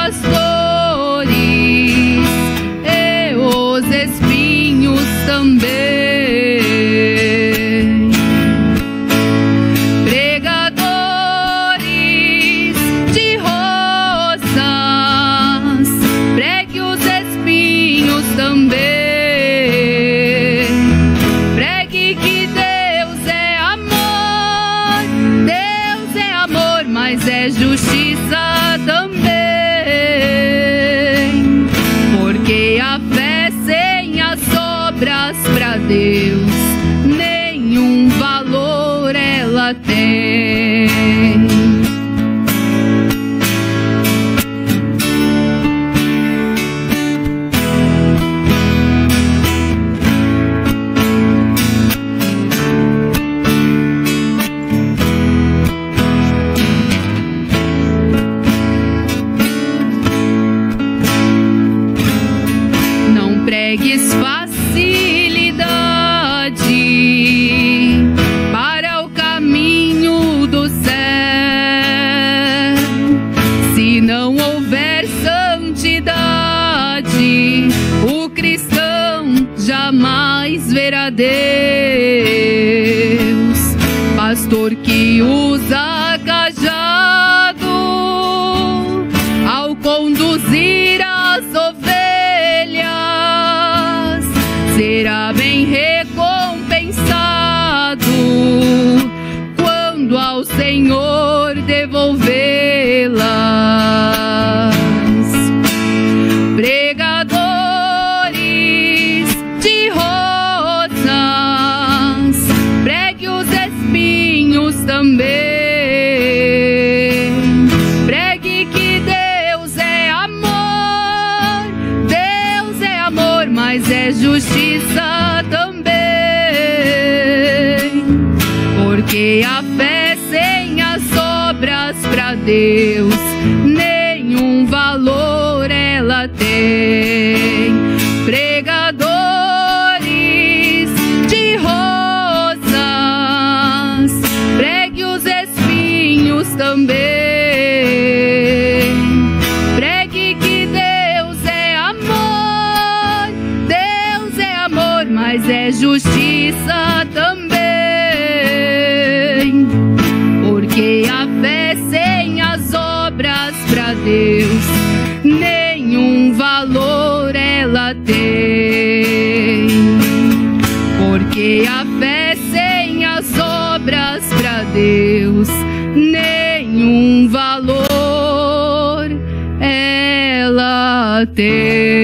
pastores e os espinhos também. Pregadores de rosas, pregue os espinhos também. Pregue que Deus é amor, mas é justiça também. Porque a fé sem as obras pra Deus nenhum valor ela tem. Não pregues facilidade para o caminho do céu. Se não houver santidade, o cristão jamais verá Deus. Pastor que usa cajado ao conduzir as ovelhas será bem recompensado quando ao Senhor devolvê-las. Pregadores de rosas, pregue os espinhos também. Pregue que Deus é amor, mas é justiça também. Porque a fé sem as obras pra Deus nenhum valor ela tem. Pregadores de rosas, pregue os espinhos também. Pregue que Deus é amor, mas é justiça também. Porque a fé sem as obras pra Deus nenhum valor ela tem. Porque a fé sem as obras pra Deus nenhum valor ela tem.